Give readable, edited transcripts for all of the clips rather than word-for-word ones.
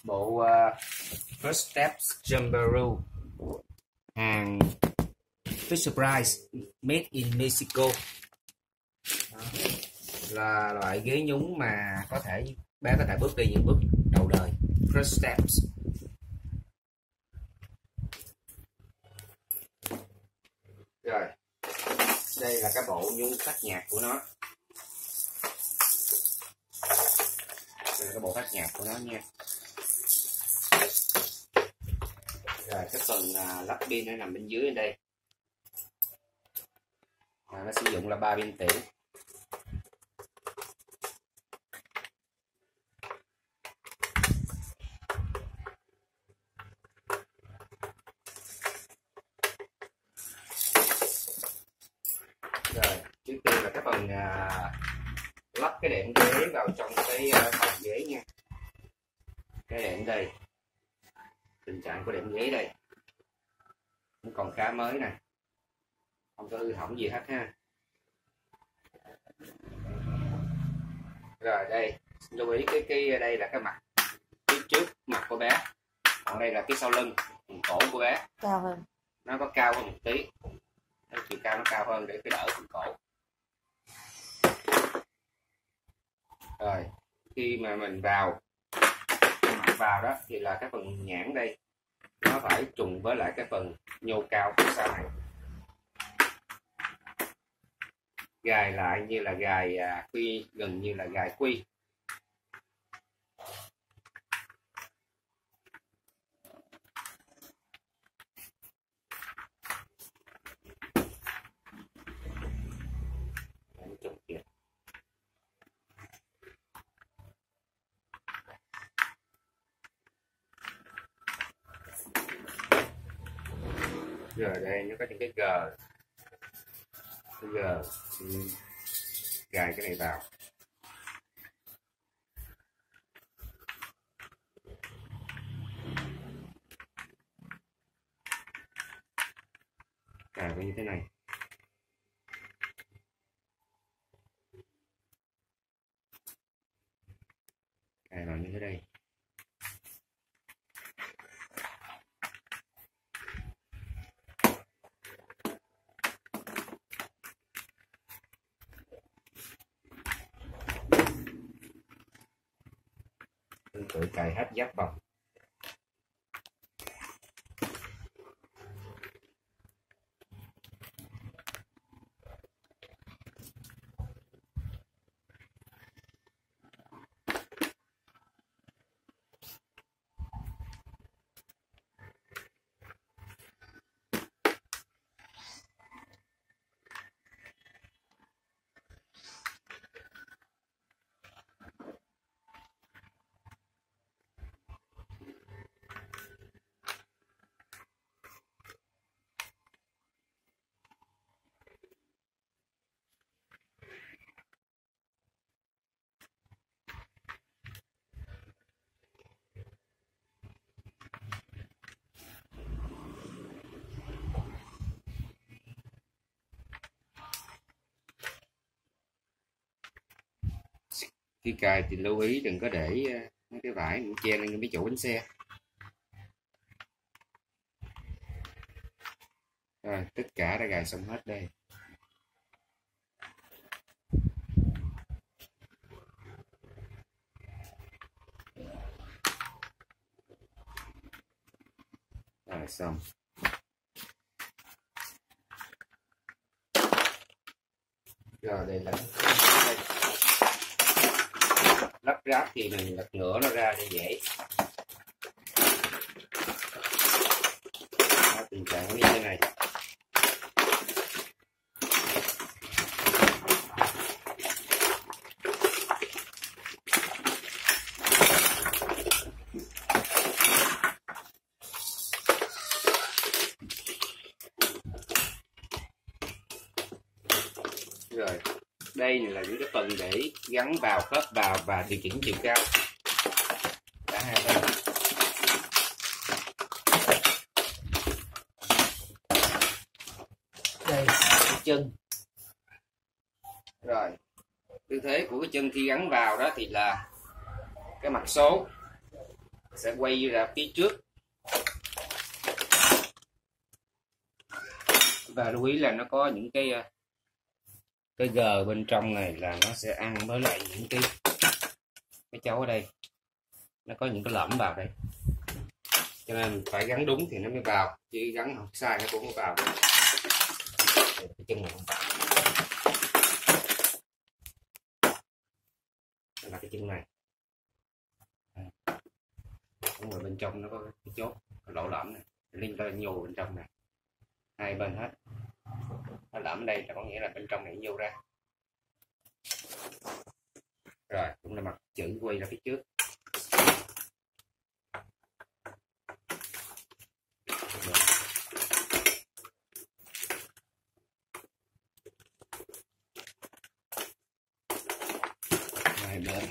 bộ First Steps Jumperoo hàng Fisher Price made in Mexico. Đó. Là loại ghế nhún mà bé có thể bước đi những bước đầu đời. First Steps. Rồi, đây là cái bộ nhún tắt nhạc của nó. Đây là cái bộ tắt nhạc của nó nha. Rồi cái phần lắp pin nó nằm bên dưới đây. Nó sử dụng là 3 pin tiểu. Rồi trước tiên là cái phần lắp cái đệm ghế vào trong cái phòng ghế nha. Cái đệm đây, tình trạng của đệm ghế đây cũng còn khá mới nè, không có hư hỏng gì hết ha. Rồi đây lưu ý cái đây là cái mặt phía trước mặt của bé, còn đây là cái sau lưng cổ của bé cao hơn, nó có cao hơn một tí, chiều cao nó cao hơn để cái đỡ phần cổ. Rồi khi mà mình mặt vào đó thì là cái phần nhãn đây nó phải trùng với lại cái phần nhô cao phía sau này, gài lại như là gài quy, gần như là gài quy. Rồi đây nó có những cái gờ, gài cái này vào. Gài vào như thế này. Gài vào như thế đây. Tự cài hết giáp vòng. Khi cài thì lưu ý đừng có để mấy cái vải che lên cái chỗ bánh xe. Rồi tất cả đã gài xong hết đây. Rồi xong. Rồi đây là lắp ráp thì mình lật ngửa nó ra để dễ. Đó, tình trạng như thế này. Rồi đây là những cái phần để gắn vào, khớp vào và điều chỉnh chiều cao cả hai bên. Đây cái chân. Rồi tư thế của cái chân khi gắn vào đó thì là cái mặt số sẽ quay ra phía trước. Và lưu ý là nó có những cái gờ bên trong này là nó sẽ ăn với lại những cái chấu ở đây, nó có những cái lõm vào đây, cho nên phải gắn đúng thì nó mới vào, chứ gắn không sai nó cũng không vào. Cái chân này không vào, đây là cái chân này, cũng ở bên trong nó có cái chốt, cái lỗ lõm này, liên ta nhô bên trong này, hai bên hết. Nó lõm đây là có nghĩa là bên trong này nhô ra. Rồi cũng là mặt chữ quay ra phía trước. Hai bên.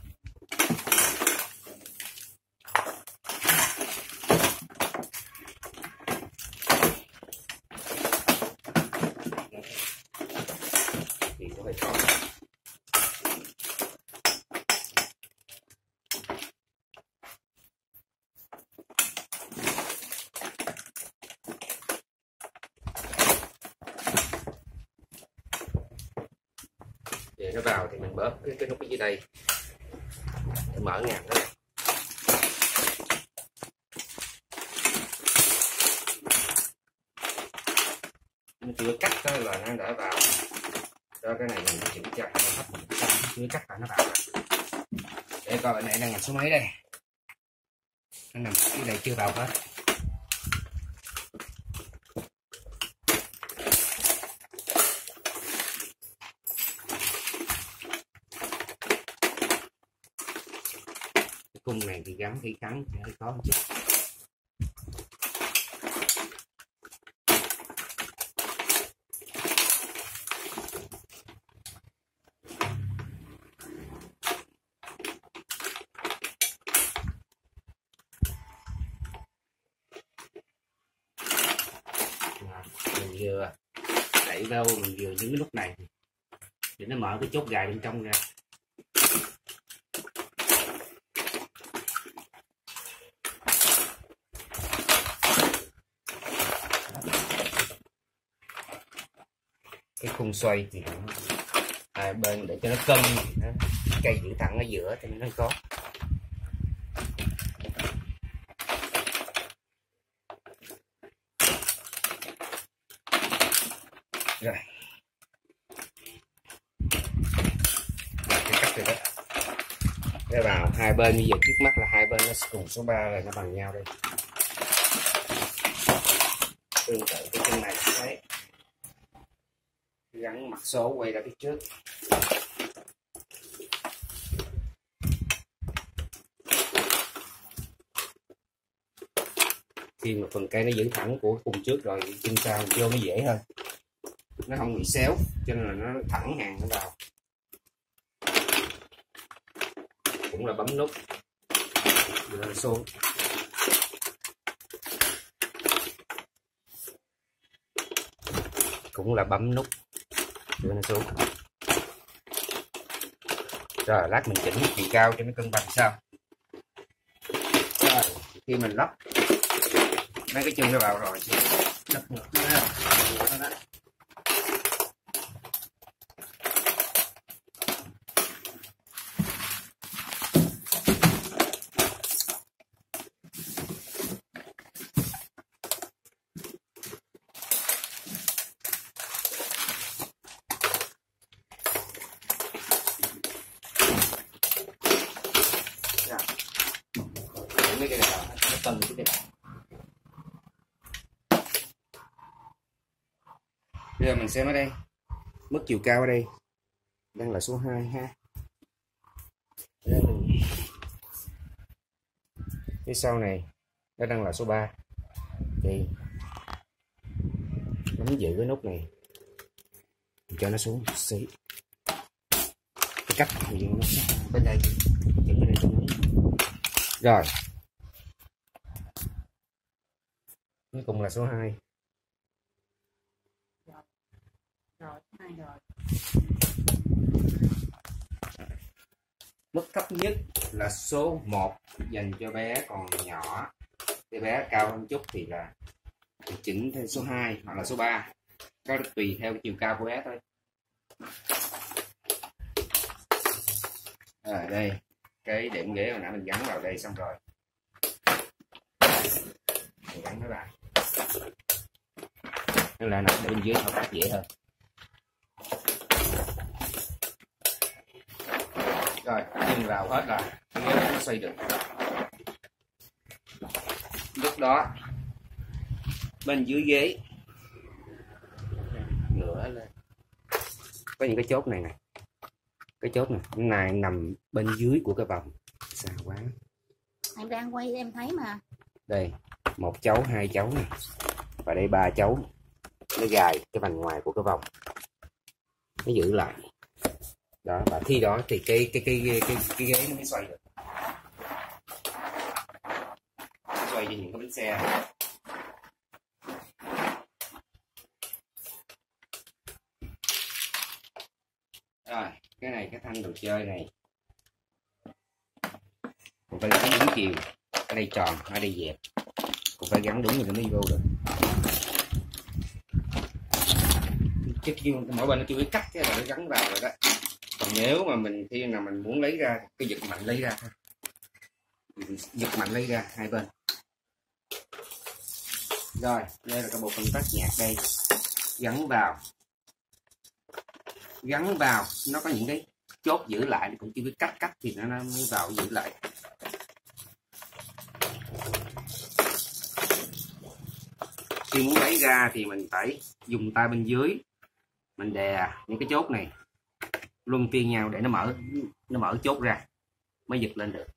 Thì nó phải có. Để nó vào thì mình bóp cái nút ở dưới đây để mở ngàm nó. Nó chưa cắt đó là nó đã vào. Cho cái này mình chỉnh cho nó thấp một chút, chưa cắt là nó vào. Để coi bên này đang nằm số mấy đây. Nó nằm dưới đây chưa vào hết. Cung này thì gắn khi cắn thì hơi khó một chút. Mình vừa đẩy vào, mình vừa những cái nút này để nó mở cái chốt gài bên trong ra. Cái khung xoay thì hai bên để cho nó cân, cây giữ thẳng ở giữa thì nó có. Rồi cái cắt rồi đó. Cái vào hai bên bây giờ trước mắt là hai bên nó cùng số 3 là nó bằng nhau đây. Tương tự cái chân này đấy. Gắn mặt số quay ra phía trước. Khi mà phần cây nó giữ thẳng của khung trước rồi, chân sau vô nó dễ hơn, nó không bị xéo, cho nên là nó thẳng hàng nó vào. Cũng là bấm nút rồi xuống. Cũng là bấm nút đưa nó xuống. Rồi lát mình chỉnh chiều cao cho nó cân bằng sao. Rồi khi mình lắp mấy cái chân nó vào rồi thì lắp ngược nó ra. Mấy cái này vào nó cân cái này. Bây giờ mình xem ở đây mức chiều cao ở đây đang là số 2 ha. Phía sau này nó đang là số 3 thì bấm giữ cái nút này cho nó xuống một xí. Cái cách thì nó bên đây chỉnh bên đây cho nó. Rồi cuối cùng là số 2. Mức thấp nhất là số 1 dành cho bé còn nhỏ. Cái bé cao hơn chút thì là chỉnh thêm số 2 hoặc là số 3, có tùy theo chiều cao của bé thôi. Rồi đây, cái đệm ghế hồi nãy mình gắn vào đây xong rồi, mình gắn nó lại, nên là nằm để bên dưới thao tác dễ hơn. Rồi chân vào hết là cái ghế nó xoay được. Lúc đó bên dưới ghế ngửa lên, có những cái chốt này nè, cái chốt này nằm bên dưới của cái vòng. Xa quá, em đang quay em thấy mà. đây 1 chấu, 2 chấu này, và đây 3 chấu, nó gài cái vành ngoài của cái vòng, nó giữ lại đó. Và khi đó thì cái ghế nó mới xoay được, xoay cho những cái bánh xe. Rồi cái này, cái thanh đồ chơi này cũng phải gắn đúng chiều, ở đây tròn, ở đây dẹp, cũng phải gắn đúng rồi nó mới vô được. Chứ mỗi bên nó chưa biết cắt cái là nó gắn vào rồi đó. Còn nếu mà mình khi nào mình muốn lấy ra, cái giật mạnh lấy ra thôi, giật mạnh lấy ra hai bên. Rồi đây là cái bộ công tắc nhạc đây, gắn vào nó có những cái chốt giữ lại, cũng chưa biết cắt thì nó mới vào giữ lại. Khi muốn lấy ra thì mình phải dùng tay bên dưới mình đè những cái chốt này luân phiên nhau để nó mở chốt ra mới giật lên được.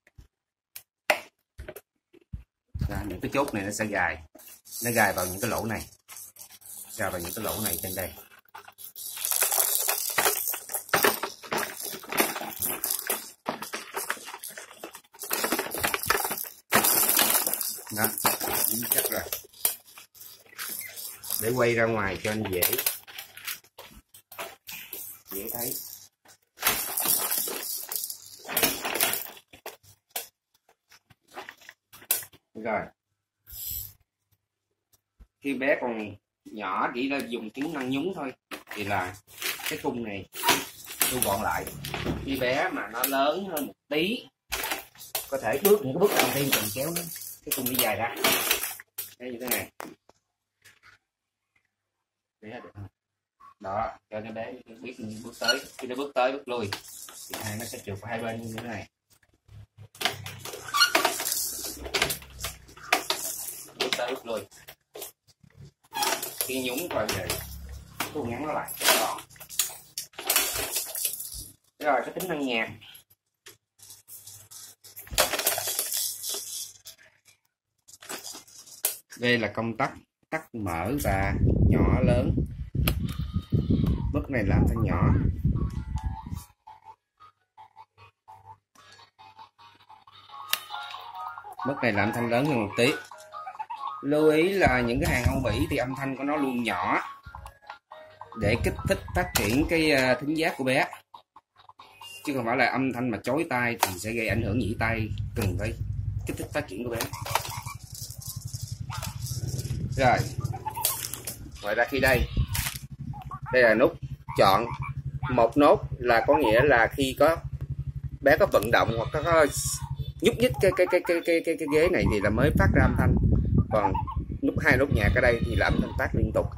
Đó, những cái chốt này nó sẽ gài vào những cái lỗ này, trên đây. Đó, chắc rồi. Để quay ra ngoài cho anh dễ thấy. Rồi khi bé còn nhỏ chỉ là dùng tính năng nhúng thôi thì là cái khung này thu gọn lại. Khi bé mà nó lớn hơn một tí, có thể những cái bước đầu tiên cần kéo nó, cái khung nó dài ra đây như thế này. Đó, cho nó bé biết bước tới, khi nó bước tới bước lui thì nó sẽ trượt vào hai bên như thế này. Bước tới bước lui, khi nhúng rồi về thu ngắn nó lại gọn. Rồi cái tính năng nhạc, đây là công tắc tắt mở và nhỏ lớn. Mức này làm thanh nhỏ, mức này làm thanh lớn hơn một tí. Lưu ý là những cái hàng Âu Mỹ thì âm thanh của nó luôn nhỏ để kích thích phát triển cái thính giác của bé, chứ không phải là âm thanh mà chói tai thì sẽ gây ảnh hưởng nhĩ tai, cần phải kích thích phát triển của bé. Rồi ngoài ra khi đây là nút chọn một nốt, là có nghĩa là khi có bé có vận động hoặc có nhúc nhích cái ghế này thì là mới phát ra âm thanh. Còn hai nút nhạc ở đây thì là âm thanh phát liên tục.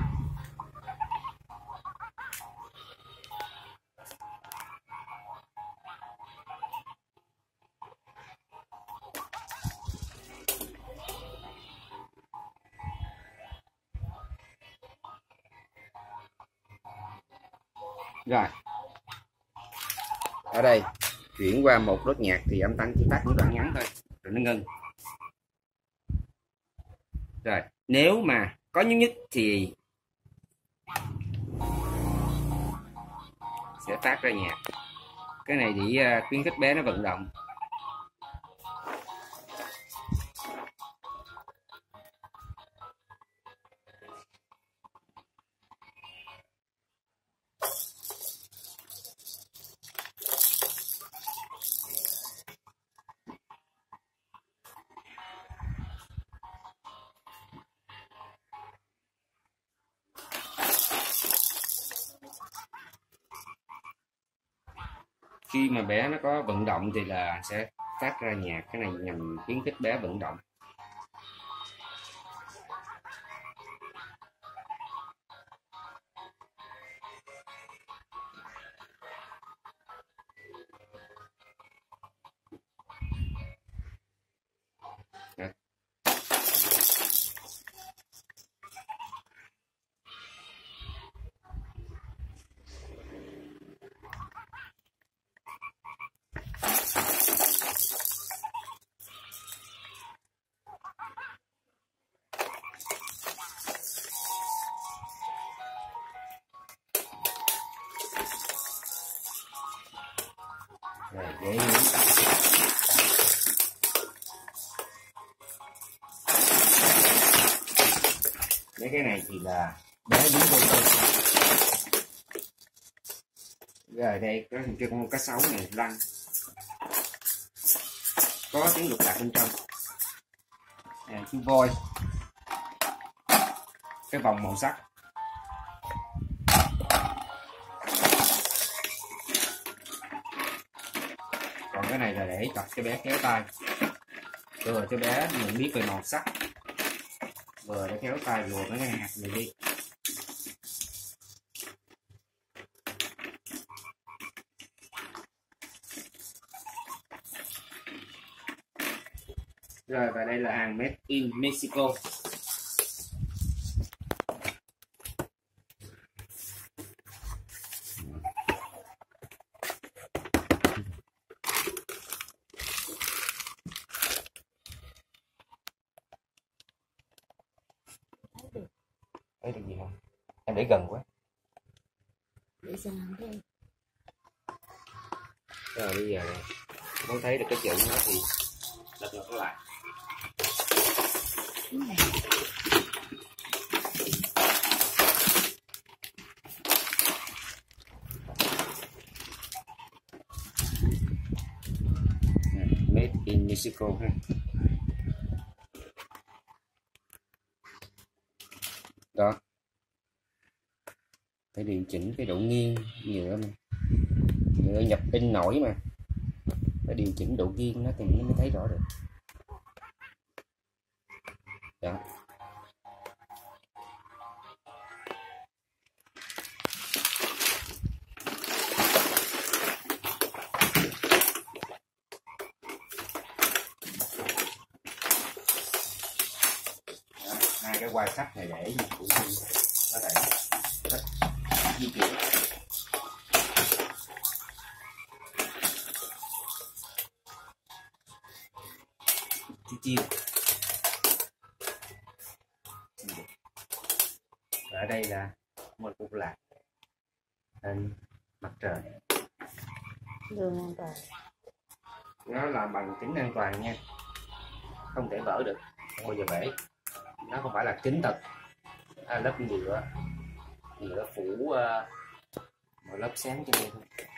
Rồi ở đây chuyển qua một nốt nhạc thì âm thanh chỉ phát những đoạn ngắn thôi rồi nó ngưng. Rồi nếu mà có nhúc nhích thì sẽ phát ra nhạc. Cái này để khuyến khích bé nó vận động. Khi mà bé nó có vận động thì là sẽ phát ra nhạc, cái này nhằm khuyến khích bé vận động. Đấy. Rồi, để mấy cái này thì là bé đứng vô tư. Rồi đây có cái con cá sấu này lăn, có tiếng lục lạc bên trong. Chú voi, cái vòng màu sắc. Còn cái này là để tập cho bé kéo tay, vừa cho bé mình biết về màu sắc, vừa để kéo tay, vừa mấy cái hạt này đi. Rồi, và đây là hàng made in Mexico. Thấy được gì không? Em để gần quá. Để xem làm thế. Rồi bây giờ muốn thấy được cái chữ nó thì lật ngược lại. Made in Mexico ha. Đó, phải điều chỉnh cái độ nghiêng nhựa mà, nhựa nhập in nổi mà, phải điều chỉnh độ nghiêng nó thì nó mới thấy rõ được. Đó. Hai cái quai sắt này để phụ huynh có thể thích di chuyển. Chiêu chiêu. Và ở đây là một cục lạc hình mặt trời. Đường an toàn. Nó làm bằng kính an toàn nha, không thể vỡ được, không bao giờ bể. Nó không phải là kính thật, lớp nhựa phủ một lớp sáng trên đây thôi.